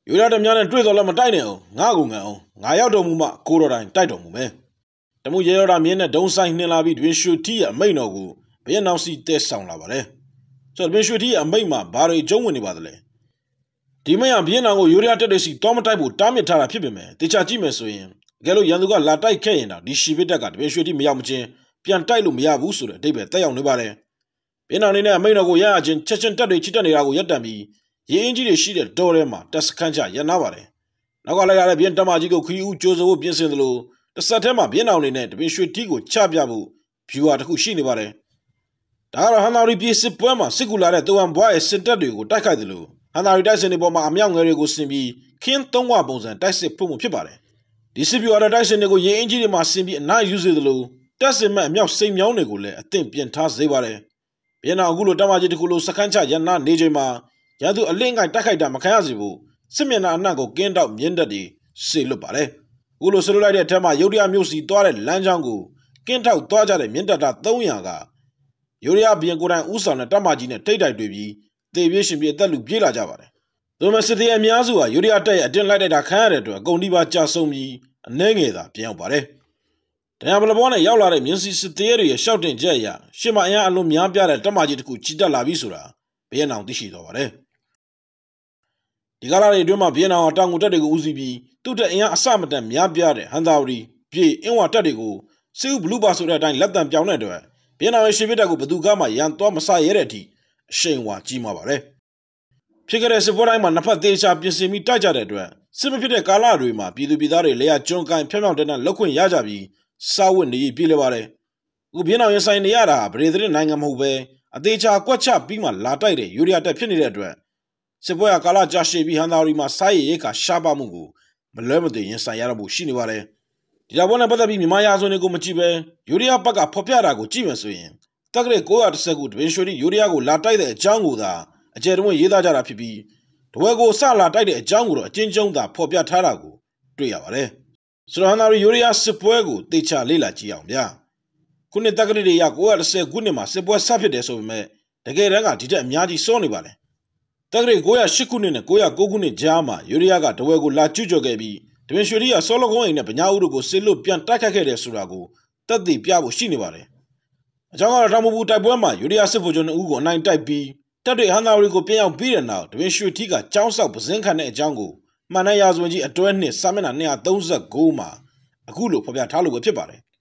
ယူရတများနဲ့တွေ့တော်လည်းမတိုက်နဲ့အောင်ငါ့ကိုငါအောင်ငါရောက်တော်မူမှကိုတော်တိုင်းတိုက်တော်မူမယ်တမှုရေရောတာမြင်းနဲ့ဒုံဆိုင်နှင်လာပြီးတွင်ရွှေထီးရဲ့အမိန့်တော်ကိုဘယ်နောက်စီတဲဆောင်လာပါတယ်ဆိုတော့တွင်ရွှေထီးရဲ့အမိန့်မှာဘာတွေကျုံးဝင်နေပါသလဲဒီမိန့်ဟာဘင်းအောင်ကိုယူရတက်တဲ့စီတောမတိုက်ဖို့တားမြစ်ထားတာဖြစ်ပေမဲ့တေချာကြည့်မယ်ဆိုရင်တကယ်လို့ရန်သူကလာတိုက်ခဲ့ရင်တော့ဒီရှီဗစ်တက်ကတွင်ရွှေထီးမရောက်မချင်းပြန်တိုက်လို့မရဘူးဆိုတဲ့အဓိပ္ပာယ်တက်ရောက်နေပါတယ်ဘင်းအောင်နေနဲ့အမိန့်တော်ကိုရရချင်းချက်ချင်းတက်တွေချစ်တက်နေတာကိုရပ်တန့်ပြီးရေအင်းကြီးတွေရှိတဲ့တောထဲမှာတက်စခန်းချရန်နာပါတယ်နောက်ကလိုက်ရတဲ့ဘင်းတမကြီးကိုခရီးဦးကြိုးစိုးဖို့ပြင်ဆင်သလိုတစ်ဆက်ထဲမှာဘင်းအောင်နေနဲ့တပင်ရွှေထီးကိုချပြဖို့ဗျူဟာတစ်ခုရှိနေပါတယ်ဒါကတော့ဟန်နာရီပြည်စစ်ပွဲမှာစစ်ကူလာတဲ့တိုဝမ်ဘွားရဲ့စစ်တပ်တွေကိုတိုက်ခိုက်တယ်လို့ဟန်နာရီတိုက်စစ်တွေပေါ်မှာအမြောက်ငယ်တွေကိုဆင်ပြီးခင်းသုံးဝပုံစံတိုက်စစ်ဖို့မှုဖြစ်ပါတယ်ဒီစစ်ဗျူဟာတိုက်စစ်တွေကိုရေအင်းကြီးတွေမှာဆင်ပြီးအနားယူစေသလိုတက်စစ်မဲ့အမြောက်စိမ်မြောင်းတွေကိုလည်းအသင့်ပြင်ထားစေပါတယ်ဘင်းအောင်အခုလိုတမကြီးတစ်ခုလိုစခန်းချရန်နာနေချိန်မှာရန်သူအလင့်ကိုက်တိုက်ခိုက်တာမခံရစေဘူးစစ်မျက်နှာအနှံ့ကိုကင်းတောက်မြင်းတက်တွေစေလွတ်ပါတယ်အခုလိုဆလွတ်လိုက်တဲ့အထက်မှာယုဒယာမြို့စီသွားတဲ့လမ်းကြောင်းကိုကင်းထောက်သွားကြတဲ့မြင်းတက်တာ300ကယုဒယာဘီယန်ကိုတိုင်ဦးဆောင်တဲ့တပ်မကြီးနဲ့တိတ်တိုက်တွေ့ပြီးတေပြေးရှင်ပြေးအသက်လူပြေးလာကြပါတယ်။ဒါပေမဲ့စစ်သေးအများစုဟာယုဒယာတပ်ရဲ့အတင်းလိုက်တိုက်တာခံရတဲ့အတွက်အကုန်ဒီပါကြာဆုံးပြီးအနှဲငယ်သာပြန်ရောက်ပါတယ်။တရားပလဘောနဲ့ရောက်လာတဲ့မြင်းစီစစ်သေးတွေရဲ့ရှောက်တင်ချက်အရရှစ်မအင်အားအလွန်များပြားတဲ့တပ်မကြီးတစ်ခုကြီးတက်လာပြီးဆိုတာဘီယန်အောင်သိရှိသွားပါတယ်။ဒီကာလတွေအတွင်းမှာဘီယန်အောင်တောင်ကိုတက်တွေကိုဦးစီးပြီးသူ့တဲ့အင်အားအစမတန်များပြားတဲ့ဟန်သာဝတီပြေအင်းဝါတက်တွေကိုစစ်ဦးဘလူးပါဆိုတဲ့အတိုင်းလက်တံပြောင်းတဲ့အတွက်ဘီယန်အောင်ရဲ့ရှေ့ဘက်တက်ကိုဘသူကမှရန်သွားမဆရဲတဲ့အထိအရှိန်ဝါကြီးမှာပါတယ်ဖြစ်ခဲ့တဲ့စစ်ပွဲတိုင်းမှာနှစ်ဖက်သေးချာပြင်ဆင်ပြီးတိုက်ကြတဲ့အတွက်စစ်မဖြစ်တဲ့ကာလတွေမှာပြည်သူပြည်သားတွေလေယာကျွန်းကိုင်းဖြောင်းဖြောင်းတန်းတန်းလောက်ခွင့်ရကြပြီးစားဝတ်နေပြည်လေပါတယ်အခုဘီယန်အောင်ရင်ဆိုင်နေရတာဗရေသတင်းနိုင်ငံမဟုတ်ပဲအသေးချာကွက်ချပြီးမှလာတိုက်တဲ့ယူရီးယားတက်ဖြစ်နေတဲ့အတွက်စစ်ပွဲကကာလကြာရှည်ပြီးဟန်သာရီမှာစားရည်ရိတ်ခါရှားပါမှုကိုမလွဲမသွေရင်ဆိုင်ရတော့ဖို့ရှိနေပါတယ်ဒီတော့ဘောနဲ့ပတ်သက်ပြီးမြန်မာရာဇဝင်တွေကိုမကြည့်ပဲယူရီးယားဘက်ကဖော်ပြတာကိုကြည့်မယ်ဆိုရင်တက္ကရာ910ခုတပင်ရွှေတိယူရီးယားကိုလာတိုက်တဲ့အကြောင်းကိုသာအကျယ်တဝင့်ရေးသားကြတာဖြစ်ပြီးတဝဲကိုစလာတိုက်တဲ့အကြောင်းကိုတော့အချင်းချင်းသာဖော်ပြထားတာကိုတွေ့ရပါတယ်ဆိုတော့ဟန်သာရီယူရီးယားစစ်ပွဲကိုတေချာလေ့လာကြည့်အောင်ဗျာခုနှစ်တက္ကရာတွေရ910ခုနှစ်မှာစစ်ပွဲဆဖြစ်တယ်ဆိုပေမဲ့တကယ်တမ်းကဒီတက်အများကြီးစောနေပါတယ်တက္ကရာ908ခုနှစ်နဲ့909ခုနှစ်ကြားမှာယူရီးယားကတဝဲကိုလာကျူးကျော်ခဲ့ပြီးတပင်ရွှေတိကဆောလကုန်းအိမ်နဲ့ဗညာဦးတို့ကိုစစ်လို့ပြန်တိုက်ခတ်ခဲ့တယ်ဆိုတာကိုတက်တည်ပြဖို့ရှိနေပါတယ်။အကြောင်းကတော့တောင်မပူတိုက်ပွဲမှာယူရီးယားစစ်ဗိုလ်ချုပ်2ဦးကိုအနိုင်တိုက်ပြီးတပ်တွေဟန်သာရီကိုပြန်ရောက်ပြီးတဲ့နောက်တပင်ရွှေတိကကြောင်းဆောက်ပစင်းခံတဲ့အကြောင်းကိုမှန်တဲ့ရာဇဝင်ကြီးအတွဲနှစ်စာမျက်နှာ239မှာအခုလိုဖော်ပြထားလို့ပဲဖြစ်ပါတယ်။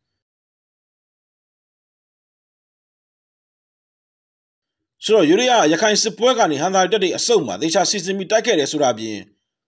ဆိုတော့ယူရီးယားရခိုင်စစ်ပွဲကနေဟန်သာရီတပ်တွေအစုံမှာသေချာစီစဉ်ပြီးတိုက်ခဲ့တယ်ဆိုတာပြင်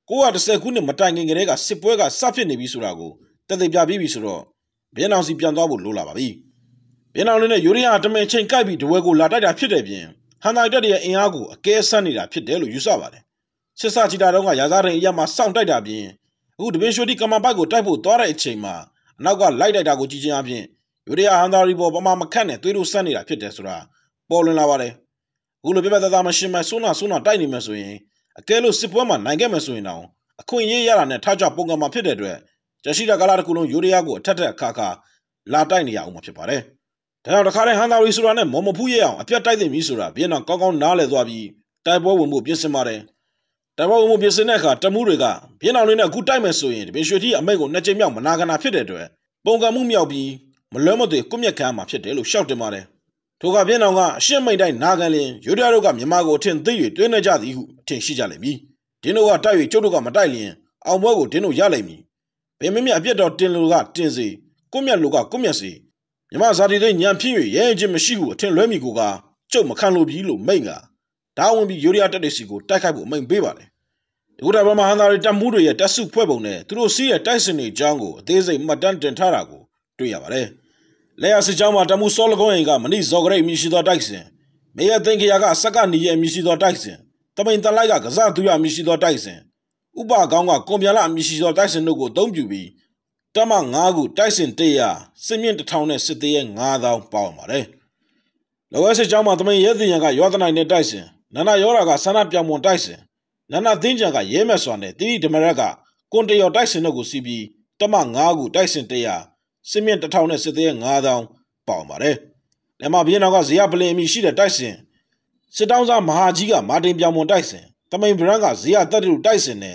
910ခုနှစ်မတိုင်ခင်ကတည်းကစစ်ပွဲကစဖြစ်နေပြီဆိုတာကိုတက်သေးပြပြီးပြီဆိုတော့ဘီယန်အောင်စီပြန်သွားဖို့လိုလာပါပြီဘီယန်အောင်နဲ့ယူရီးယားတမင်ချိန်ကိုက်ပြီးတဝဲကိုလာတိုက်တာဖြစ်တဲ့ပြင်ဟန်သာရီတပ်ရဲ့အင်အားကိုအကဲဆန်းနေတာဖြစ်တယ်လို့ယူဆပါတယ်စစ်စချီတာတုန်းကရာဇာရင်အရမှာစောင့်တိုက်တာပြင်အခုတပင်ရွှေတိကမ္ဘာပိုက်ကိုတိုက်ဖို့သွားတဲ့အချိန်မှာအနောက်ကလိုက်တိုက်တာကိုကြည့်ချင်းအပြင်ယူရီးယားဟန်သာရီပေါ်ပမာမခန့်နဲ့သွေးတို့ဆန်းနေတာဖြစ်တယ်ဆိုတာပေါ်လွင်လာပါတယ်အခုလိုပြပသားသားမရှင်းမဆိုးနာတိုက်နေမယ်ဆိုရင်အကဲလို့စစ်ပွဲမှာနိုင်ခဲ့မယ်ဆိုရင်တော့အခွင့်အရေးရတာနဲ့ထားကြပုံကံမှာဖြစ်တဲ့အတွက်ကျရှိတာကာလတစ်ခုလုံးယူရီးယားကိုအထက်ထက်အခါခါလာတိုက်နေရအောင်မှာဖြစ်ပါတယ်။ဒါကြောင့်တခါတည်းဟန်သာရီဆိုတာနဲ့မော်မဖူးရအောင်အပြတ်တိုက်သိမ့်ပြီဆိုတာဘီယန်အောင်ကောင်းကောင်းနားလည်သွားပြီးတိုက်ပွဲဝင်ဖို့ပြင်ဆင်ပါတယ်။တိုက်ပွဲဝင်ဖို့ပြင်ဆင်တဲ့အခါတမှုတွေကဘီယန်အောင်လေးနဲ့အခုတိုက်မယ်ဆိုရင်တပင်ရွှေတိအမိတ်ကို2ကြိမ်မြောက်မနာခနာဖြစ်တဲ့အတွက်ပုံကံမှုမြောက်ပြီးမလွဲမသွေကွမျက်ခံမှာဖြစ်တယ်လို့ရှောက်တင်ပါတယ်။ထိုကဘီယန်အောင်ကအရှင်းမိတ်တိုင်းနာခံလျင်ယူရီးယားတို့ကမြန်မာကိုအထင်သိ၍တွင်းနေကြသည်ဟုအထင်ရှိကြလိမ့်မည်။ဒင်းတို့ကတိုက်၍ကျုပ်တို့ကမတိုက်လျင်အောင်ပွဲကိုဒင်းတို့ရလိမ့်မည်ဘယ်မင်းမြအပြတ်တော်တင်လူကတင်စေကွမျက်လူကကွမျက်စေမြမဇာတိသိညံဖြစ်၍ရဲချင်းမရှိဟုအထင်လွဲမိကိုကကျုပ်မခံလို့ပြီလို့မိန့်ကဒါဝင်ပြီးယူရီးယားတပ်တွေစီကိုတိုက်ခိုက်ဖို့အမိန့်ပေးပါတယ်ဒီကုတာဘမဟန်သာရီတပ်မှုတွေရဲ့တပ်စုဖွဲ့ပုံနဲ့သူတို့စီးရဲ့တိုက်စင်တွေအကြောင်းကိုအသေးစိတ်မှတ်တမ်းတင်ထားတာကိုတွေ့ရပါတယ်လက်ရစစ်ကြောင်းမှာတပ်မှုစောလကုန်းအိမ်ကမဏိဇော်ဂရိတ်မြရှိသောတိုက်စင်မေယသိန်းခရာကစက္ကနီရဲ့မြရှိသောတိုက်စင်တမိန်တလိုက်ကကစားသူရမြရှိသောတိုက်စင်ဥပကောင်းကကွန်ပြန်လာမြရှိသောတိုက်စင်တို့ကိုအသုံးပြုပြီးတမ9ခုတိုက်စင်100စစ်မြင့်1000နဲ့စစ်သေးရဲ့9000ပေါင်းပါတယ်လောဝဲစစ်ကြောင်းမှာတမိန်ရဲတင်ရန်ကရောသနိုင်တဲ့တိုက်စင်နန္ဒရောရာကဆန္ဒပြောင်မွန်တိုက်စင်နန္ဒသင်းကြံကရဲမက်စွာနဲ့တိတိဓမရက်ကကွန်တရောတိုက်စင်တို့ကိုစီးပြီးတမ9ခုတိုက်စင်100စစ်မြင့်1000နဲ့စစ်သေးရဲ့9000ပေါင်းပါတယ်လက်မဘီယန်အောင်ကဇေယပလင်အမိရှိတဲ့တိုက်စင်စစ်တောင်းစားမဟာကြီးကမာတင်ပြောင်မွန်တိုက်စင်တမိန်ဗရန်ကဇေယတက်တူတိုက်စင်နဲ့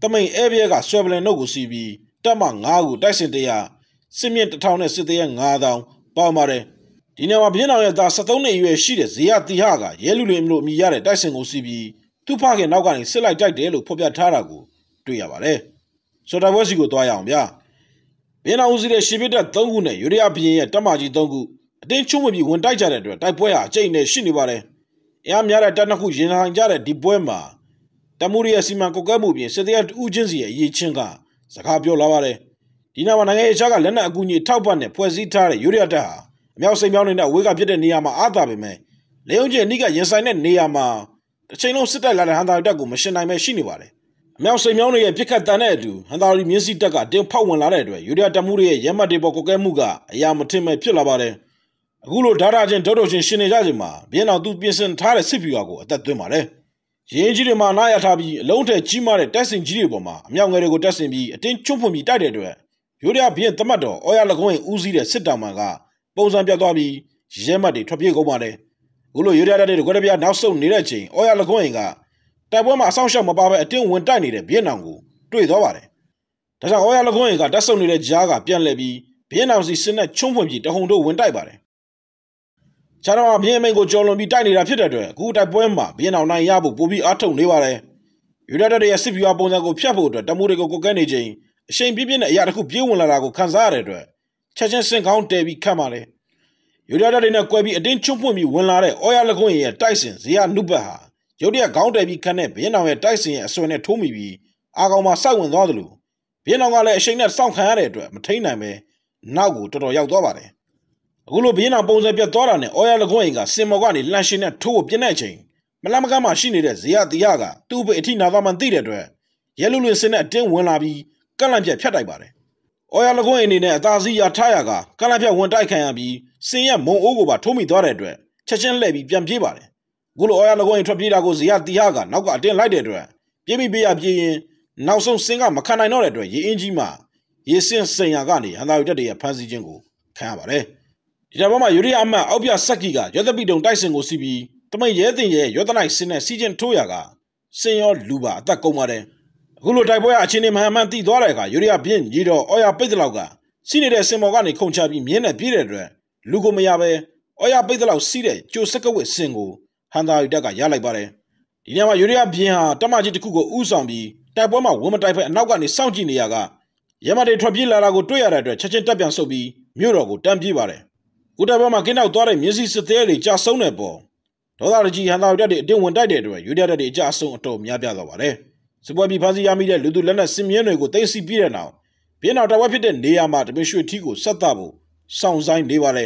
တမိန်အဲဘီကဆွဲပလန်နှုတ်ကိုစီပြီးတပ်မ9ခုတိုက်စင်100စစ်မြင့်1000နဲ့စစ်သေး9000ပေါပါတယ်ဒီနေရာမှာဘင်းတော်ရဲ့သား73နှစ်အရွယ်ရှိတဲ့ဇေယတီဟကရဲလူလင်လို့အမိရတဲ့တိုက်စင်ကိုစီပြီးသူ့ဖခင်နောက်ကနေစစ်လိုက်တိုက်တယ်လို့ဖော်ပြထားတာကိုတွေ့ရပါတယ်ဆိုတော့ပွဲစီကိုသွားရအောင်ဗျာဘင်းတော်ဦးစီးတဲ့ရှေ့ပစ်တပ်3ခုနဲ့ယူရီးယားဘရင်ရဲ့တပ်မကြီး3ခုအတင်းချုံးဝင်ပြီးဝင်တိုက်ကြတဲ့အတွက်တိုက်ပွဲဟာအကျိန်နဲ့ရှိနေပါတယ်အားများတဲ့တပ်နှစ်ခုရင်ဆိုင်ကြတဲ့ဒီပွဲမှာတမှုရီရဲ့စီမံကွက်ကွဲမှုပြင်စစ်သေးဦးချင်းစီရဲ့အရေးချင်းကစကားပြောလာပါတယ်ဒီနောက်မှာနိုင်ငံရေးခြားကလက်နက်အကူအညီထောက်ပံ့နဲ့ဖွဲ့စည်းထားတဲ့ယူရီးယားတပ်ဟာအမြောက်စိမ်မြောင်းနေတဲ့ဝေးကပြစ်တဲ့နေရာမှာအားသာပေမဲ့လေုံကျင်းအနိကရင်ဆိုင်တဲ့နေရာမှာတစ်ချိန်လုံးစစ်တိုက်လာတဲ့ဟန်တာရီတပ်ကိုမရှင်နိုင်ပဲရှိနေပါတယ်အမြောက်စိမ်မြောင်းတွေရဲ့ပြစ်ခတ်တန်တဲ့အတူဟန်တာရီမြင်းစီတပ်ကတင်းဖောက်ဝင်လာတဲ့အတွက်ယူရီးယားတပ်မှုတွေရဲ့ရဲမှတ်တွေပေါ်ကွက်ကွဲမှုကအရာမထင်မဲ့ဖြစ်လာပါတယ်အခုလိုဓာတာချင်းဒုတ်ဒုတ်ချင်းရှင်နေကြချိန်မှာဘင်းတော်သူပြင်ဆင်ထားတဲ့စစ်ဗျူဟာကိုအသက်သွင်းပါတယ်ရင်းကြီးတွေမှာနားရထားပြီးအလုံးထဲကြီးမားတဲ့တက်စင်ကြီးတွေပေါ်မှာအမြောက်ငယ်တွေကိုတက်ဆင်ပြီးအတင်းချွတ်ဖွင့်ပြီးတိုက်တဲ့အတွက်ယူရီးယားဘင်းသမတ်တော်အော်ရလကုန်းရင်ဦးစီးတဲ့စစ်တောင်မှန်ကပုံစံပြတ်သွားပြီးရဲမှတ်တွေထွက်ပြေးကုန်ပါတယ်အခုလိုယူရီးယားတပ်တွေကွက်တပြားနောက်ဆုတ်နေတဲ့ချိန်အော်ရလကုန်းရင်ကတိုက်ပွဲမှာအဆောင်ရှောက်မပါဘဲအတင်းဝင်တိုက်နေတဲ့ဘင်းနောင်ကိုတွေ့သွားပါတယ်ဒါကြောင့်အော်ရလကုန်းရင်ကတက်ဆုတ်နေတဲ့ကြားကပြန်လှည့်ပြီးဘင်းနောင်စီစစ်နဲ့ချုံဖွင့်ပြီးတဟုန်တို့ဝင်တိုက်ပါတယ်ခြားတော့ဘင်းအမိန်ကိုကြော်လွန်ပြီးတိုက်နေတာဖြစ်တဲ့အတွက်အခုတိုက်ပွဲမှာဘင်းအောင်နိုင်ရဖို့ပိုပြီးအားထုတ်နေပါတယ်ယူရီးယားတပ်ရဲ့စစ်ဗျူဟာပုံစံကိုဖျက်ဖို့အတွက်တမှုတွေကိုကွက်ကဲနေချိန်အရှိန်ပြင်းပြင်းနဲ့အရာတစ်ခုပြေးဝင်လာတာကိုခံစားရတဲ့အတွက်ချက်ချင်းစင်ကောင်းတဲပြီးခတ်ပါတယ်ယူရီးယားတပ်တွေနဲ့ကွဲပြီးအတင်းချွတ်ဖွင့်ပြီးဝင်လာတဲ့အော်ရလကွန်းရဲ့တိုက်စင်ဇေယနုဘတ်ဟာရုတ်တရက်ခေါင်းတဲပြီးခတ်တဲ့ဘင်းအောင်ရဲ့တိုက်စင်ရဲ့အစွဲနဲ့ထိုးမိပြီးအာကောင်မှာစိုက်ဝင်သွားသလိုဘင်းအောင်ကလည်းအရှိန်နဲ့စောင့်ခံရတဲ့အတွက်မထိန်နိုင်ပဲနောက်ကိုတော်တော်ရောက်သွားပါတယ်အခုလိုဘင်းအောင်ပုံစံပြတ်သွားတာနဲ့အော်ရလကွန်းကစင်မော်ကနေလှန်ရှင်နဲ့ထိုးဖို့ပြင်းတဲ့အချိန်မလမကမှရှိနေတဲ့ဇေယတီဟကသူ့ဘက်အထိနာသွားမှသိတဲ့အတွက်ရဲလူလင်စင်နဲ့အတင်းဝင်လာပြီးကန့်လန့်ပြတ်ဖြတ်တိုက်ပါတယ်အော်ရလကွန်းအနေနဲ့အသာစီးရထားရကကန့်လန့်ပြတ်ဝင်တိုက်ခံရပြီးစင်ရဲ့မုံအိုးကိုပါထိုးမိသွားတဲ့အတွက်ချက်ချင်းလှည့်ပြီးပြန်ပြေးပါတယ်အခုလိုအော်ရလကွန်းထွက်ပြေးတာကိုဇေယတီဟကနောက်ကအတင်းလိုက်တဲ့အတွက်ပြေးပြီးပေးရပြေးရင်နောက်ဆုံးစင်ကမခံနိုင်တော့တဲ့အတွက်ရေအင်းကြီးမှာရေစင်စိန်ရကနေဟန်တာရီတပ်တွေရဲ့ဖမ်းဆီးခြင်းကိုခံရပါတယ်ဒီတော့မှယူရီးယားအမတ်အောက်ပြဆက်ကီကရောသပိတုံတိုက်စင်ကိုစီးပြီးတမိတ်ရဲတင်ရဲ့ရောသနိုင်စင်နဲ့စီးချင်းထိုးရကစင်ရောလူပါအသက်ကုန်ပါတယ်အခုလိုတိုက်ပွဲအချင်းချင်းမှန်မှန်တိသွားတဲ့အခါယူရီးယားပြင်းကြီးတော့အော်ရပိတ်တလောက်ကစီးနေတဲ့စင်မော်ကနေခုန်ချပြီးမြင်းနဲ့ပြေးတဲ့အတွက်လူကိုမရပဲအော်ရပိတ်တလောက်စီးတဲ့ကြိုစက်ကဝစ်စင်ကိုဟန်တာရီတပ်ကရလိုက်ပါတယ်ဒီနေရာမှာယူရီးယားပြင်းဟာတမကြီးတစ်ခုကိုဥဆောင်ပြီးတိုက်ပွဲမှာဝင်မတိုက်ဖက်အနောက်ကနေစောင့်ကြည့်နေရကရဲမတွေထွက်ပြေးလာတာကိုတွေ့ရတဲ့အတွက်ချက်ချင်းတက်ပြန်ဆုတ်ပြီးမြို့တော်ကိုတန်းပြေးပါတယ်ကုတဘမှာကင်းနောက်သွားတဲ့မြင်းစီစစ်သေးတွေကြာဆုံးတဲ့ပေါ်ဒေါသကြီးဟန်တာရီတပ်တွေအတင်းဝင်တိုက်တဲ့အတွက်ယူရီးယားတပ်တွေအကြအဆုံးအတော်များပြားသွားပါတယ်စစ်ပွဲပြီးဖမ်းဆီးရမိတဲ့လူသူလက်နက်စစ်မြင်းတွေကိုသိမ်းဆည်းပြီးတဲ့နောက်ဘင်းနောက်တိုက်ပွဲဖြစ်တဲ့နေရာမှာတပင်ရွှေထီးကိုဆက်သဖို့စောင့်ဆိုင်နေပါတယ်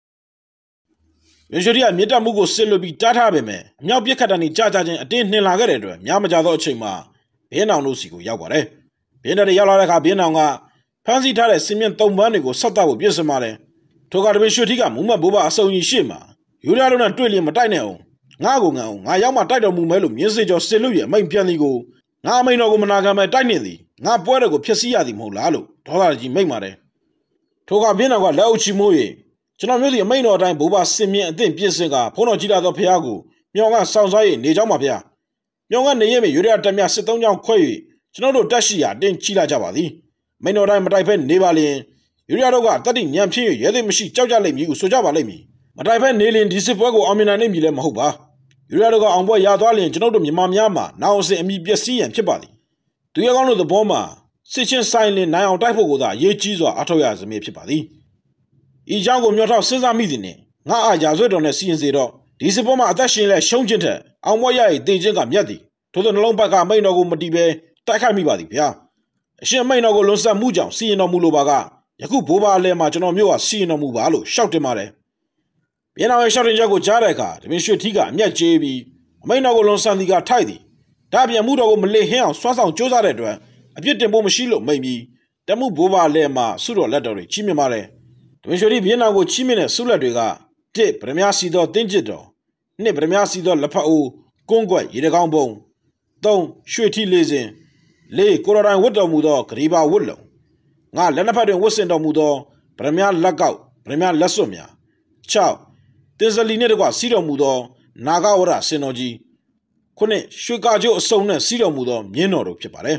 ရွှေထီးကမြစ်တက်မှုကိုစစ်လွတ်ပြီးတားထားပေမဲ့အမြောက်ပြစ်ခတ်တန်ကြီးကြာချင်းအတင်းနှင်လာခဲ့တဲ့အတွက်များမကြသောအချိန်မှာဘင်းအောင်တို့စီကိုရောက်ပါတယ်ဘင်းတပ်တွေရောက်လာတဲ့အခါဘင်းအောင်ကဖမ်းဆီးထားတဲ့စစ်မြင်း3ပန်းတွေကိုဆက်သဖို့ပြင်ဆင်ပါတယ်ထိုကတပင်ရွှေထီးကမူမတ်ဘိုးဘအစုံကြီးရှေ့မှာယူရီးယားတို့နဲ့တွေ့လျင်မတိုက်နဲ့အောင်ငါ့ကိုငါအောင်ငါရောက်မှတိုက်တော်မူမဲလို့မြင်းစေကျော်စစ်လို့ရအမိန်ပြန်သည်ကိုငါအမိန်တော်ကိုမနာခံပဲတိုက်နေသည်ငါပွဲတော်ကိုဖျက်ဆီးရသည်မဟုတ်လားလို့ဒေါသကြီးမိတ်ပါတယ်ထိုကဘင်းတော်ကလက်အုပ်ချီမိုး၍ကျွန်တော်မျိုးဒီအမိန်တော်အတိုင်းဘိုးဘစင်မြင့်အသင့်ပြည့်စင်ကဖုန်းတော်ကြီးလာသောဖះကိုမြောင်ကစောင့်စား၍နေကြောင်းပါဗျာမြောင်ကနေရင်ယူရီးယားတပ်များစစ်သုံးကြောင်းခွဲ၍ကျွန်တော်တို့တက်ရှိရာတင်းချီလာကြပါသည်မိန်တော်တိုင်းမတိုက်ဖက်နေပါလျင်ယူရီးယားတို့ကတတိညံဖြစ်၍ရဲသိမရှိကြောက်ကြလိမ့်မည်ဟုဆိုကြပါလိမ့်မည်မတိုက်ဖက်နေလျင်ဒီစစ်ပွဲကိုအောင်မြင်နိုင်လိမ့်မည်လည်းမဟုတ်ပါယူရီးယားတို့ကအောင်ပွဲရသွားလျင်ကျွန်တော်တို့မြန်မာများမှာနောင်အစဉ်အမိပျက်စီးရန်ဖြစ်ပါသည်သူရဲကောင်းတို့သဘောမှာစစ်ချင်းဆိုင်လင်နိုင်အောင်တိုက်ဖို့ကိုသာအရေးကြီးစွာအထောက်ရစမြဲဖြစ်ပါသည်ဤကြောင့်ကိုမျှော်ထောက်စဉ်းစားမိသည်နှင့်ငါအားရာဇဝတ်တော်နဲ့စီရင်စေတော့ဒီစစ်ပွဲမှာအသက်ရှင်လဲရှုံးခြင်းထက်အောင်ပွဲရ၏တေခြင်းကမြတ်သည်ထို့သောနှလုံးဘက်ကမိန်တော်ကိုမတီးပဲတိုက်ခိုက်မိပါသည်ဗျာအရှင်မိန်တော်ကိုလွန်ဆန်မှုကြောင့်စီရင်တော်မူလိုပါကယခုဘိုးဘအလဲမှာကျွန်တော်မျိုးကစီရင်တော်မူပါလို့ရှောက်တင်ပါတယ်ဘင်းတော်ရဲ့ရှောက်တင်ချက်ကိုကြားတဲ့အခါတပင်ရွှေထီးကအမျက်ကြေးပြီးအမိန်တော်ကိုလွန်ဆန်သည်ကထိုက်သည်ဒါပြန်မှုတော်ကိုမလေဟင်းအောင်စွမ်းဆောင်ကြိုးစားတဲ့အတွက်အပြစ်တင်ဖို့မရှိလို့မိန်ပြီးတမှုဘိုးဘအလဲမှာဆုတော်လက်တော်တွေချီးမြှင့်ပါတယ်တပင်ရွှေထီးဘင်းတော်ကိုချီးမြှင့်တဲ့ဆုလက်တွေက1ဗရမ ्या စီသောတင်းကျစ်တော်2ဗရမ ्या စီသောလက်ဖက်အိုးကွန်းကွက်ရေတကောင်းပုံ3ရွှေထီးလေးစင်4ကိုရတိုင်းဝတ်တော်မူသောဂရီဘာဝတ်လုံ5လက်နှစ်ဖက်တွင်ဝတ်ဆင်တော်မူသောဗရမ ्या လက်ကောက်ဗရမ ्या လက်စွပ်များ6တင်စလီနှင့်တကွစီးတော်မူသောနာဂဝရစင်တော်ကြီး9ရွှေကာကျိုးအစုံနှင့်စီးတော်မူသောမြင်းတော်တို့ဖြစ်ပါတယ်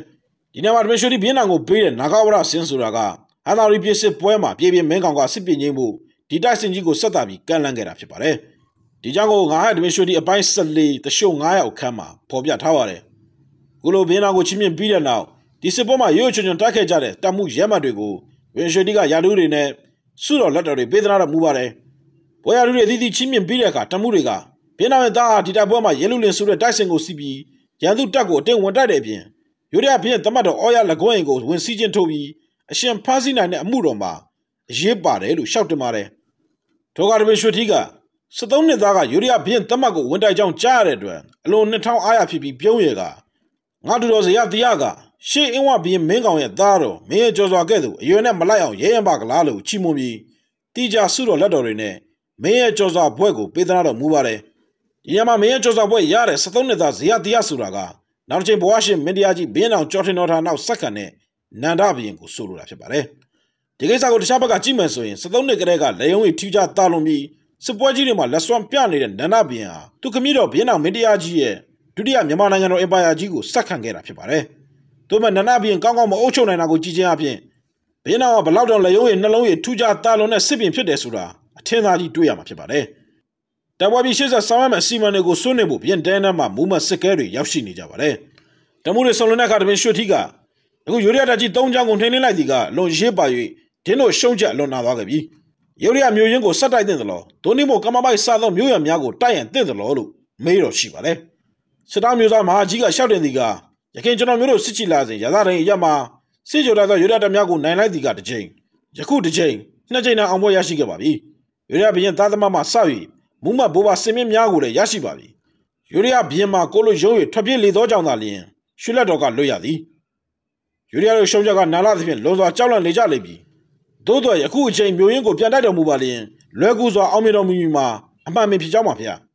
ဒီနေ့မှာတမင်ရွှေတိဘင်းအောင်ကိုပေးတဲ့နာဂဝရဆင်းဆိုတာကဟန်သာရီပြစ်စစ်ပွဲမှာပြည်မင်းကောင်ကစစ်ပြင်းချင်းမှုဒီတိုက်စင်ကြီးကိုဆက်တာပြီးကန်လန့်ခဲ့တာဖြစ်ပါတယ်ဒီကြောင့်ကိုငါးရတမင်ရွှေတိအပိုင်း14တရှို့900အခန်းမှာဖော်ပြထားပါတယ်ခုလိုဘင်းအောင်ကိုချင်းမြင့်ပြီးတဲ့နောက်ဒီစစ်ပွဲမှာရိုးချွန်ချွန်တိုက်ခဲ့ကြတဲ့တပ်မှုရဲမှတ်တွေကိုဝင်းရွှေတိကယာတူးတွေနဲ့စုတော်လက်တော်တွေပေးသနာတော်မူပါတယ်ပွဲယာတူးတွေအသီးသီးချင်းမြင့်ပြီးတဲ့အခါတပ်မှုတွေကဘင်းအောင်ရဲ့သားဟာဒီတိုက်ပွဲမှာရဲလူလင်ဆိုတဲ့တိုက်စင်ကိုစီးပြီးရန်သူတပ်ကိုအတင်းဝင်တိုက်တဲ့အပြင်ရိုးရဘင်းတမတ်တော်အော်ရလကွန်းအိမ်ကိုဝင်စီးချင်းထုတ်ပြီးအရှင်ဖမ်းဆီးနိုင်တဲ့အမှုတော်မှာအရေးပါတယ်လို့ရှောက်တင်ပါတယ်ဒေါကတပင်ရွှေထီးက73နှစ်သားကရိုးရဘင်းတမတ်ကိုဝင်တိုက်ကြောင်းကြားရတဲ့အတွက်အလွန်2000အားရဖြစ်ပြီးပြုံးရကငါတို့တော်စရတရားကရှေးအင်းဝဘင်းမင်းကောင်ရဲ့သားတော်မင်းရဲ့ကြော်စွာခဲ့သူအရွယ်နဲ့မလိုက်အောင်ရဲရင်ပါကလားလို့ချီးမွမ်းပြီးတိကျစုတော်လက်တော်တွေနဲ့မင်းရဲ့ကြော်စွာဘွဲ့ကိုပေးသနာတော်မူပါတယ်ဒီညမှာမင်းရဲ့ကြော်စွာဘွဲ့ရတဲ့73နှစ်သားဇရတရားဆိုတာကနောက်တစ်ချိန်ဘဝရှင်မင်းတရားကြီးဘင်းအောင်ကြော်ထင်တော်ထာနောက်ဆက်ခံတဲ့နန္ဒဘရင်ကိုဆိုလိုတာဖြစ်ပါတယ်ဒီကိစ္စကိုတခြားဘက်ကကြည့်မယ်ဆိုရင်73နှစ်ကလေးကလေယုံကြီးထူးခြားတာလွန်ပြီးစစ်ပွဲကြီးတွေမှာလက်စွမ်းပြနေတဲ့နန္ဒဘရင်ဟာသူခမည်းတော်ဘင်းအောင်မင်းတရားကြီးရဲ့ဒုတိယမြန်မာနိုင်ငံတော်အင်ပါယာကြီးကိုဆက်ခံခဲ့တာဖြစ်ပါတယ်။ဒါပေမဲ့နန္ဒဘရင်ကောင်းကောင်းမအုပ်ချုပ်နိုင်တာကိုကြည့်ချင်းအပြင်ဘင်းအောင်ကဘလောက်တောင်လေယုံကြီးနှလုံးကြီးထူးခြားတာလွန်တဲ့စစ်ပင်ဖြစ်တယ်ဆိုတာအထင်သာကြီးတွေ့ရမှာဖြစ်ပါတယ်။တပွဲပြီးရှေ့ဆက်ဆောင်ရမယ့်စီမံတွေကိုစွန့်နေဖို့ပြင်တဲနှမ်းမှာမူးမစစ်ကဲတွေရောက်ရှိနေကြပါတယ်။တမှုတွေဆုံလွန်တဲ့အခါတပင်ရွှေထီးကအခုရိုးရတကြီး၃ချောင်းကိုထိန်းလိုက်သည်ကလွန်ရေးပါ၍ဒင်းတို့ရှုံးချက်လွန်နာသွားခဲ့ပြီ။ရိုးရမျိုးရင်းကိုဆက်တိုက်တဲ့သလိုဒိုနီမိုကမပိုက်စားသောမျိုးရများကိုတိုက်ရန်တဲ့သလိုလို့မေးတော်ရှိပါတယ်။စစ်တောင်းမျိုးသားမဟာကြီးကရှောက်တင်သည်ကရခင်ကျွန်တော်မျိုးတို့စစ်ချီလာစဉ်ရသရင်ရမှာစစ်ကြော်သောရိုးရတများကိုနိုင်လိုက်သည်ကတစ်ချိန်ယခုတစ်ချိန်နှစ်ချိန်အောင်ပွဲရရှိခဲ့ပါပြီ။ရိုးရဘရင်သားသမမစ၍မူးမဘိုးဘစင်မင်းများကိုလည်းရရှိပါပြီ။ရိုးရဘရင်မှာကိုလိုရုံး၍ထွက်ပြေးလေသောကြောင့်သာလျှင်ရွှေလက်တော်ကလွတ်ရသည်။ရိုးရတို့ရှုံးချက်ကနာလာသဖြင့်လွန်စွာကြောက်လန့်နေကြလိမ့်ပြီ။သို့တော်ယခုအချိန်မျိုးရင်းကိုပြန်တိုက်တော်မူပါလျှင်လွယ်ကူစွာအောင်မြင်တော်မူမည်မှာအမှန်ပင်ဖြစ်ကြောင်းပါဗျာ။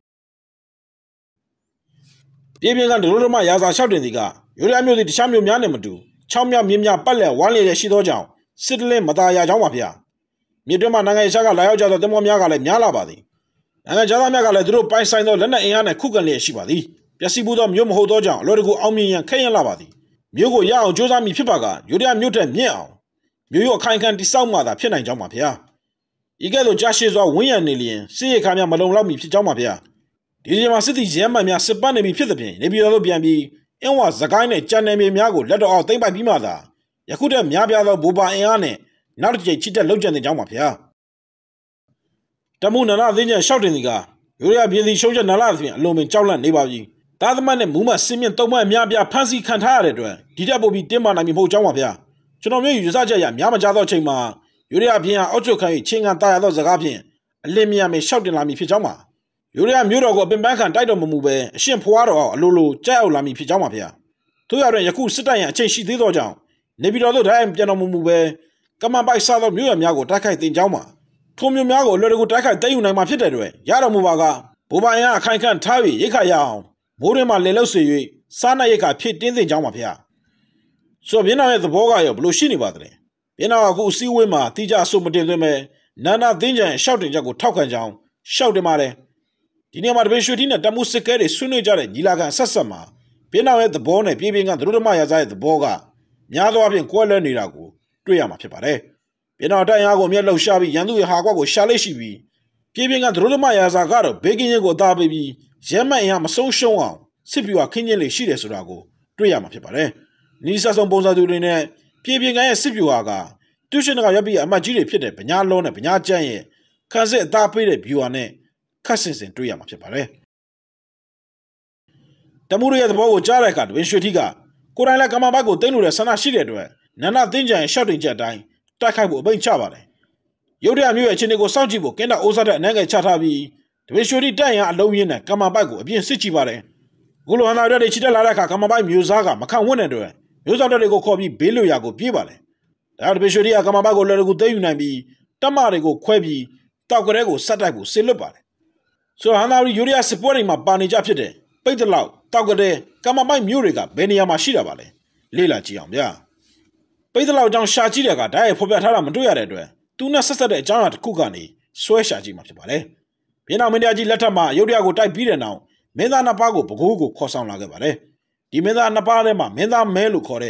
ပြည်ပြင်းကဒလိုဒမရာဇာလျှောက်တင်သည်ကရိုးရမျိုးသည်တခြားမျိုးများနဲ့မတူ6မြောက်မြင်းများပတ်လည်ဝမ်းလျက်ရှိသောကြောင့်စစ်တလင်းမသာရာကြောင်းပါဗျာ။မြေတွင်းမှာနိုင်ငံခြားကလာရောက်ကြသောတင်မောများကလည်းများလာပါသည်။နိုင်ငံခြားသားများကလည်းသူတို့ပိုင်ဆိုင်သောလက်နက်အင်အားနဲ့ခုခံလျက်ရှိပါသည်။ပျက်စီးမှုသောမျိုးမဟုတ်သောကြောင့်အလွယ်တကူအောင်မြင်ရန်ခက်ရလာပါသည်။မျိုးကိုရအောင်ကြိုးစားမိဖြစ်ပါကရိုးရမျိုးတဲ့မြင့်အောင်မျိုးရောအခိုင်ခံတိဆောက်မှသာဖြစ်နိုင်ကြောင်းပါဗျာ။ဤကဲ့သို့ကြာရှည်စွာဝန်းရံနေလျင်စစ်ရေးခါများမလုံလောက်မီဖြစ်ကြောင်းပါဗျာ။ဒီချိန်မှာစစ်သည်ရဲမှန်များစစ်ပန်းနေပြီဖြစ်သဖြင့်နေပြည်တော်သို့ပြန်ပြီးအင်းဝစကိုင်းနဲ့ကြံနယ်မြေများကိုလက်တော်အောင်သိမ့်ပိုက်ပြီးမှသာယခုတည်းများပြားသောဘူပါအင်အားနဲ့နောက်တစ်ချိန်ချစ်တဲ့လောက်ကျန်တဲ့ကြောင်းပါဗျာ။တမှုနန္ဒသိန်းကျန်ရှောက်တင်သည်ကရိုးရပြည်သည်ရှုံးချက်နာလာသဖြင့်အလုံးပင်ကြောက်လန့်နေပါပြီ။သားသမတ်နဲ့မူးမစင်းမြင့်တုံးမအများပြားဖမ်းဆီးခံထားရတဲ့အတွက်ဒီတက်ပို့ပြီးတင်းမာနိုင်မည်မဟုတ်ကြောင်းပါဗျာ။ကျွန်တော်မျိုးယူဆချက်ရများမကြသောအချိန်မှာရိုးရပြည်ဟာအောက်ချုပ်ခံ၍ချင်းကန်တာရသောစကားဖြင့်အလင်းမြမယ်ရှောက်တင်လာမည်ဖြစ်ကြောင်းပါ။ရိုးရမျိုးတော်ကိုအပင်ပန်းခံတိုက်တော်မမူပဲအရှင်ဖွားတော်အောင်အလိုလိုကြက်အောင်လာမည်ဖြစ်ကြောင်းပါဗျာ။ထို့ရတွင်ယခုစစ်တပ်ရန်အချိန်ရှိသေးသောကြောင့်နေပြည်တော်သို့တိုင်းပြန်တော်မမူပဲကမ္ဘာပိုက်စားသောမျိုးရများကိုတိုက်ခိုက်တင်ကြောင်းပါ။ထိုမျိုးများကိုအလွယ်တကူတိုက်ခိုက်သိမ်းယူနိုင်မှာဖြစ်တဲ့အတွက်ရတော်မူပါကဘူပိုင်ရအခိုင်ခံထား၍ရိတ်ခါရအောင်မိုးတွင်မှလေလောက်ဆွေ၍စားနပ်ရိတ်ခါဖြစ်တင်းသိမ်းကြောင်းပါဗျာ။ဆိုဘင်းတော်ရဲ့သဘောကရောဘလို့ရှိနေပါသလဲ။ဘင်းတော်ကအခုအစည်းအဝေးမှာတိကျအဆိုမတင်သွင်းပဲနန္ဒသိန်းကျန်ရှောက်တင်ချက်ကိုထောက်ခံကြောင်းရှောက်တင်ပါတယ်။ဒီနေ့မှာတပင်ရွှေထီးနဲ့တမှုစစ်ကဲတွေဆွေးနွေးကြတဲ့ညီလာခံဆက်ဆက်မှာဘင်းတော်ရဲ့သဘောနဲ့ပြည်ပင်းကသရုပ်ဓမ္မရာဇာရဲ့သဘောကများသောအားဖြင့်ကွဲလွဲနေတာကိုတွေ့ရမှာဖြစ်ပါတယ်။ဘင်းတော်တိုင်းအားကိုအမျက်လှုပ်ရှားပြီးရန်သူရဲ့ဟာကွက်ကိုရှာလိမ့်ရှိပြီးပြည်ပင်းကသရုပ်ဓမ္မရာဇာကတော့ဘေးကင်းရင်ကိုအသာပေးပြီးရဲမှတ်အင်အားမဆုံးရှုံးအောင်စစ်ပြူဟာခင်းကျင်းလေးရှိတယ်ဆိုတာကိုတွေ့ရမှာဖြစ်ပါတယ်။နီးစပ်ဆုံးပုံစံသူတွေနဲ့ပြည်ပင်းကရဲ့စစ်ပြူဟာကတူရှင်ကရပ်ပြီးအမတ်ကြီးတွေဖြစ်တဲ့ဗညာလုံးနဲ့ဗညာကျန်းရဲ့ခန်းစစ်အသာပေးတဲ့ဗျူဟာနဲ့ခတ်ဆင်ဆင်တွေ့ရမှာဖြစ်ပါတယ်။တမှုရဲ့သဘောကိုကြားတဲ့အခါတပင်ရွှေထီးကကိုယ်တိုင်လည်းကမ္ဘာဘက်ကိုသိမ်းလို့တဲ့ဆန္ဒရှိတဲ့အတွက်နန္ဒသိန်းကျန်ရှောက်တင်ချက်အတိုင်းတိုက်ခိုက်ဖို့အပိန့်ချပါတယ်။ရုတ်တရက်မျိုးရဲ့အခြေအနေကိုစောင့်ကြည့်ဖို့ကင်းတာအိုးစားတဲ့အနှဲငယ်ချထားပြီးတပင်ရွှေထီးတက်ရန်အလုံးရင်းနဲ့ကမ္ဘာဘက်ကိုအပြင်းစစ်ကြည့်ပါတယ်။အခုလိုဟန်သာရက်တွေချစ်တက်လာတဲ့အခါကမ္ဘာဘက်မျိုးစားကမခံဝင့်တဲ့အတွက်မျိုးစားတွေကိုခေါ်ပြီးဘေးလွတ်ရာကိုပြေးပါတယ်။ဒါတပင်ရွှေထီးကကမ္ဘာဘက်ကိုလွယ်ကူသိမ်းယူနိုင်ပြီးတမတွေကိုခွဲပြီးတောက်ကလေးကိုဆက်တိုက်ဖို့ဆေလွတ်ပါတယ်။ဆိုတော့ဟန်သာရီယူရီးယားစစ်ပွဲတွေမှာပါနေကြဖြစ်တဲ့ပိတ်တလောက်တောက်ကလေးကမ္ဘာဘက်မျိုးတွေကဘယ်နေရာမှာရှိတာပါလဲလေ့လာကြည့်အောင်ဗျာ။ပိတ်တလောက်ကြောင့်ရှာကြည့်တဲ့ကဓာတ်ရိုက်ဖော်ပြထားတာမတွေ့ရတဲ့အတွက်သူနဲ့ဆက်ဆက်တဲ့အကြောင်းအရာတစ်ခုကနေဆွဲရှာကြည့်မှာဖြစ်ပါတယ်။ဘင်းတော်မင်းတရားကြီးလက်ထက်မှာရုတ်တရက်ကိုတိုက်ပြီးတဲ့နောက်မင်းသားနှစ်ပါးကိုဘကိုးကိုခေါ်ဆောင်လာခဲ့ပါတယ်။ဒီမင်းသားနှစ်ပါးထဲမှာမင်းသားမဲလို့ခေါ်တဲ့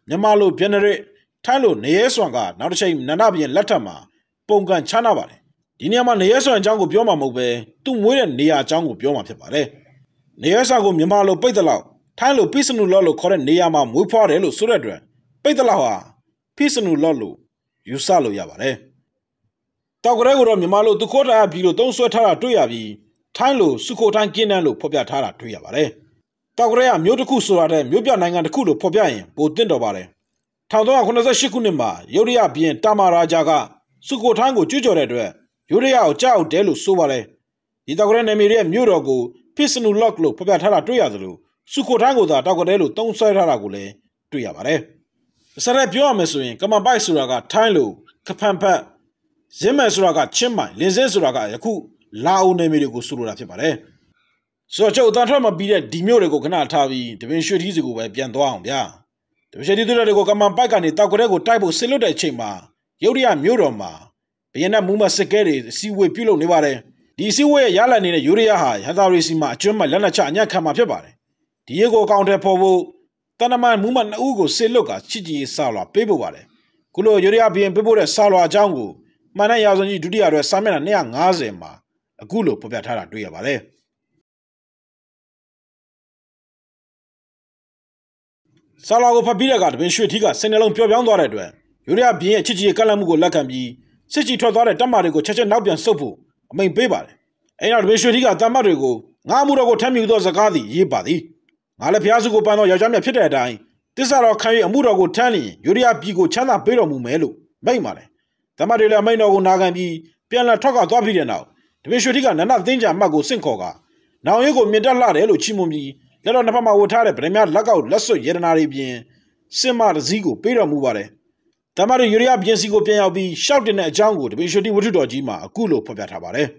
Yamalo Pianere, Talo, Neeswanga, Narshay, Nanabian Latama, Pongan Chanavare. Diniama Neeso and Jango Bioma Mobe, 2 million Nia Jango Bioma Pepare. Neesago Yamalo Petalao, Talo Pisanu Lolo Koren Niama Muparelo Suredra, Petalawa, Pisanu Lolo, Yusalo Yavare. Tagorego Yamalo, Dukota Bilo, don't sweatara Tuyavi, Talo, Sukotan Kinalo, Popiatara Tuyavare. Tagorea, Myotoku Surade, Mubia Nangan Kulo Popiain, Bodindovare. Taudoa Kunaza Shikunima, Yoria Bien Tamara Jaga, Sukotango Jujore, Yoria Chao Delu Suvare. Itagoren Emiria Murogo, Pisanu Loklo, Popiatara Tuyadlu, Sukotango da Tagorelu, don't say Ragule, Tuyavare. Sarapio Mesuin, Kamabai Suraga, Tailu, Kapampa, Zimesuraga, Chima, Lizesuraga, Yaku, Lau Nemirigo Sura Pipare. So Joe Dantama be that Dimurego Canatavi, the Vinci Hizigo by Piandoan, ya. The Shediko Kamapakani, Takorego type of Seluda Chima, Yoria Muroma, Piana Muma Sekeri, Seaway Pilo Nivare, the Seaway Yalan in a Uria High, Hadarisima, Chuma Lanacha, Yakama Pebare, Diego Counter Povo, Tanaman Muman Ugo Seloka, Chiji Sala, Pebovare, Kulo Uria being people at Sala Jango, Manayazan Judia, Samana Neang Azema, a Gulo Popatara Duyavare. Salago Papiraga, when Shutiga, send along Pure Yandore. Uria being a Chichi Kalamugo Lakambi, Sichi Todore Tamarigo, Chechen Nabian Sopu, a main paper. And when Shutiga Tamarigo, Namurago Tamu Dozagadi, ye body. Alapiazugo Pano Yajamia Peter dying. This are all carry a Murago Tani, Uria Pigo Chana Pero Mumelu, Baymare. Tamarilla Maino Nagambi, Piana Toka Dopidia now. The Shutiga, Nana Danger Mago Sinkoga. Now you go Medala Elo Chimumi. Let on the Pama Watare, Premier Lackout, Lasso Yeranari bien, Semar Zigo, Peter Mubare. Tamari Uria bien Zigo Piabi, shouting at Jango, the Bishop Wutudojima, a Kulo Popatabare.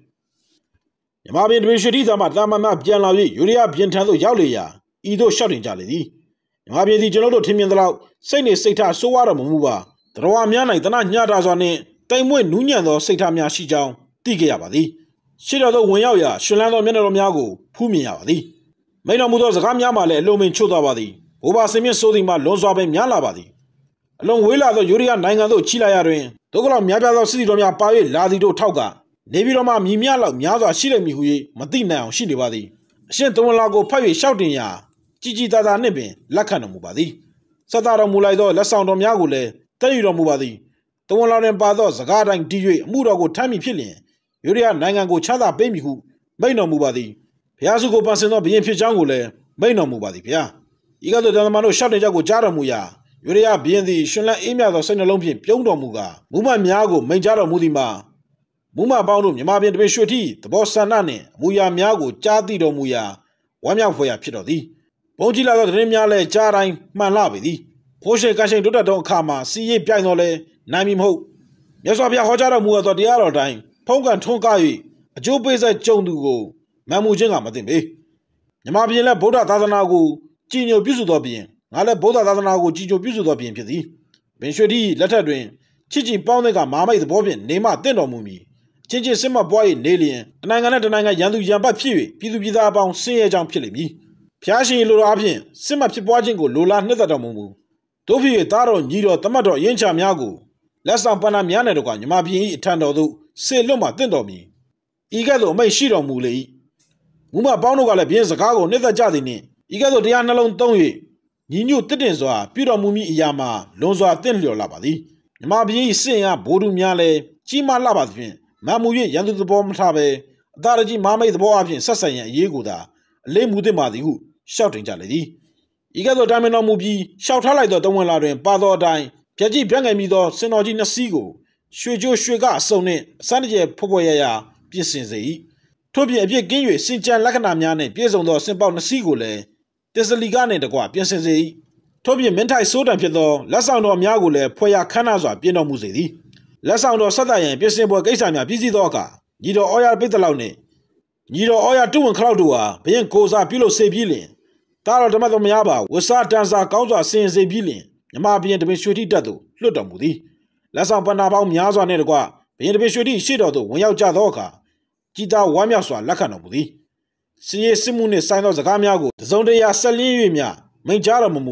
Yamabi, the Bishop Dama Pianavi, Uria Bientando Yalia, Ido shouting Jalidi. Yamabi the Genodo Timian, Sene Seta, Sowara Muba, the Roamiana, the Nanyas on it, Taimwe Nunyan, Setamia Shijao, Tigabadi. Shidado Wayaya, Shulano Mineromiago, Pumiabadi. May no Mudos Ramyamale, Lumin Chodabadi, Uba Semi Sodima, Lonzabe Mialabadi. Along Willa, the Yuria Nangado Chilayarin, Dogla Miabado City Romia Pavi, Ladido Tauga, Neviroma Mimiala, Miaza Shilemihui, Madina, Shilibadi. Shenton Lago Pavi shouting ya, Gigi Dada Nebe, Lakana Mubadi. Sadara Mulaido, La Sound of Miagule, Tayro Mubadi. The one Lauren Bado, Zagada and DJ, Murago Tammy Pillion, Yuria Nangango Chada Baby who, may no Mubadi. Piazugo Passino being Pijangule, may no Mubadi Pia. You got the Damano shouting Jago Jaramuya, Uria being the Shula Emia of Senalompian, Piondo Muga, Muma Miago, Majara Mudima, Muma Baunum, Yamabian Beshuti, the boss Sanane, Muya Miago, Jadi do Muya, Wamia Foya Pirodi, Pojila Remiale, Jarain, Malabidi, Poshe Cashin Duda don't Kama, see Pianole, Namim Ho. Yasabia Hojara Mua the other time, Pongan Tonkai, a Joe Beza Jondugo. Mamujenga Matimbe. Yamabila Boda Tadanago, Gino Buzudobian, Ala Boda Tadanago, Gino Buzudobian Pity. Benshodi, letter drain, Chichi Poundega, Mama the Bobian, Nema Dendo Mumi. Chichi Sima Boy, Nalian, and Nanga Yandu Yamba Piri, Pidu bound Sea Jam Pilimi. Piashi Lurabian, Sima Pipuajingo, Lula Netadamumu. Topi Taro, Nido, Tomato, Yencha Miago. Last time Panamiana, Yamabi, Tando, say Loma Dendomi. Igado may shiro mule. Muma Bounogala bien Zagago, never jadini. Igado Diana Lon Tongi. You knew Titinzoa, Piro Mumi Yama, Lonzoa Tenlio Labadi. Mabi Sea, Bodu Miale, Chima Labadvin, Mamuye, Yandu the Bomb Tabe, Daraji Mama the Boabin, Sasaya, Yeguda, Le Mudemadi, shouting Jaladi. Igado Damino Mubi, shout Halida Domalare, Bado Dine, Piaji Biangamido, Senoji Nasigo, Shujo Shuga, Sone, Sanjay Popoya, Piense. Toby a big game, Sinjan Lacanamiane, Piezon, Simple Nasigule. There's a ligane de Gua, Piense. Toby mentai soda Piedo, Lasano Miagule, Poya Canaza, Pieno Musedi. Lasano Sadayan, Piesebo Gaisania, Busy Doga, Nido Oya Betalone. Nido Oya 2 and Cloudua, Pian Cosa, Pilo Sebillion. Taro de Madomiaba, was Satanza, Causa, Saint Zebillion. Yamabian de Beshuti Dado, Ludomudi. Lasan Panaba Miaza Nedgua, Pian de Beshuti, Shido, when you Jadoka. Gita Wamiaswa, Lacanobudi. See Simune sign of the Gamiago, the Zonde ya Salimia, Majaramu,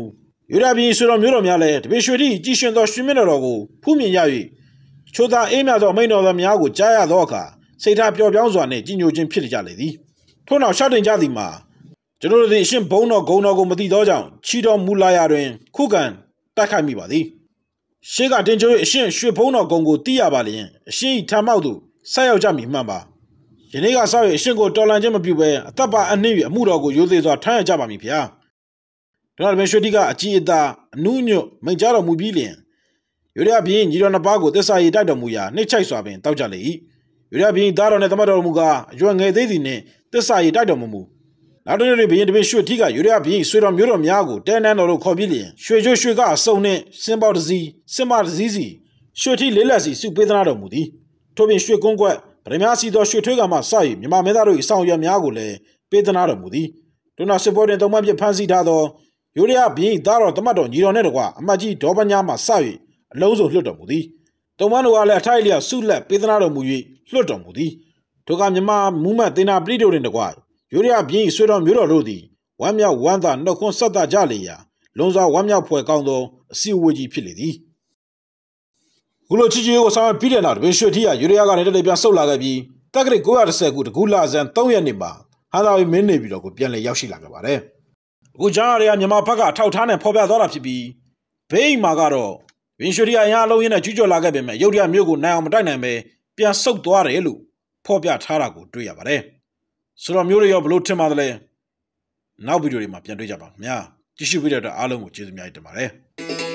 ရွေးပြည်ဆွေတော်မျိုးတော်များလည်းတပည့်ရွှေတိကြီးရှင်သောရွှေမြင့်တော်ကိုဖူးမြင်ရ၍ချိုးသားအေးမြသောမိန်တော်များကိုကြားရသောအခါစိတ်ထားပျော်ပြောင်းစွာနှင့်ကြီးညိုခြင်းဖြစ်ကြလေသည်ထို့နောက်ရှောက်တင်ကြသည်မှာကျွန်တော်တို့သည်အရှင်ဘုံတော်ဂုံတော်ကိုမသိသောကြောင့်ချီတော်မူလာရာတွင်ခုခံတိုက်ခိုက်မိပါသည်ရှေးကတင်ချိုး၍အရှင်ရွှေဘုံတော်ဂုံကိုတီးရပါလျင်အရှင်၏ထံမောက်သို့ဆက်ရောက်ကြမည်မှန်ပါယနေ့ကဆောက်၍အရှင်ကိုတော်လန်ခြင်းမပြုဘဲအသက်ပါအနှင်း၍အမှုတော်ကိုရိုသေစွာထမ်းရကြပါမည်ဗျာဒါတပင်ရွှေတိကအကြည်အသာအနုညွတ်မိန်ကြားတော်မူပြီးလျင်ရွေရဘင်းညီတော်နှစ်ပါးကိုသစ္စာရည်တိုက်တော်မူရာနှိမ့်ချိုက်စွာပင်တောက်ကြလေ၏ရွေရဘင်းသားတော်နှင့်သမတ်တော်မူကားအရွယ်ငယ်သေးသည်နှင့်သစ္စာရည်တိုက်တော်မူနောက်တစ်နေ့ဘင်းတပင်ရွှေတိကရွေရဘင်းဆွေတော်မျိုးတော်များကိုတဲနန်းတော်တို့ခေါ်ပြီးလျင်ရွှေကျွရွှေကအစုံနှင့်စင်ပေါတစည်းစင်မတစည်းစီရွှေတိလေးလက်စီစုပေးသနာတော်မူသည်ထို့ပြင်ရွှေကုန်းကွက်ဗရမစီသောရွှေထွေးကမှစ၍မြမမင်းသားတို့၏ဆောင်ရွက်များကိုလည်းပေးသနာတော်မူသည်တို့နောက်စစ်ပွဲတွင်သုံးပန်းပြဖမ်းဆီးထားသောယိုရဘင်းသားတော်တမတ်တော်ညီတော်နှင့်တကွအမတ်ကြီးဒေါပညာမှစ၍အလုံးစုံလွှတ်တော်မူသည်တုံမန်းတို့ကလည်းအထိုက်လျောက်ဆုလက်ပေးသနာတော်မူ၍လွှတ်တော်မူသည်ထိုကမြမမူးမတ်တင်နာပရိတို့တွင်တကွယိုရဘင်းဆွေတော်မျိုးတော်တို့သည်ဝမ်းမြောက်ဝမ်းသာနှုတ်ခွန်းဆက်သကြလေရာလွန်စွာဝမ်းမြောက်ဖွယ်ကောင်းသောအစည်းအဝေးကြီးဖြစ်လေသည်ခုလိုချီချီကိုဆောင်ပြီးတဲ့နောက်တပင်ရွှေထီးကယိုရကနေတည်းပြန်ဆုတ်လာခဲ့ပြီးတက္ကရာ910ခုတကူလာဇန်3ရက်နေ့မှာဟန်သာဝီမင်းနေပြီးတော့ကိုပြန်လည်ရောက်ရှိလာခဲ့ပါတယ်အခုကြားရတဲ့မြန်မာဘက်ကအထောက်ထားနဲ့ဖော်ပြသွားတာဖြစ်ပြီးဘေးအိမ်မှာကတော့ဝင်းရွှေထီးအရာအလုံးရင်းနဲ့ကျူးကျော်လာခဲ့ပေမဲ့ရုတ်တရက်မျိုးကိုနိုင်အောင်မတိုက်နိုင်ပဲပြန်ဆုတ်သွားတယ်လို့ဖော်ပြထားတာကိုတွေ့ရပါတယ်ဆိုတော့မျိုးတွေရောဘလို့ထင်ပါသလဲနောက်ဗီဒီယိုတွေမှာပြန်တွေ့ကြပါခင်ဗျာကြည့်ရှုပေးတဲ့အတွက်အားလုံးကိုကျေးဇူးများတင်ပါတယ်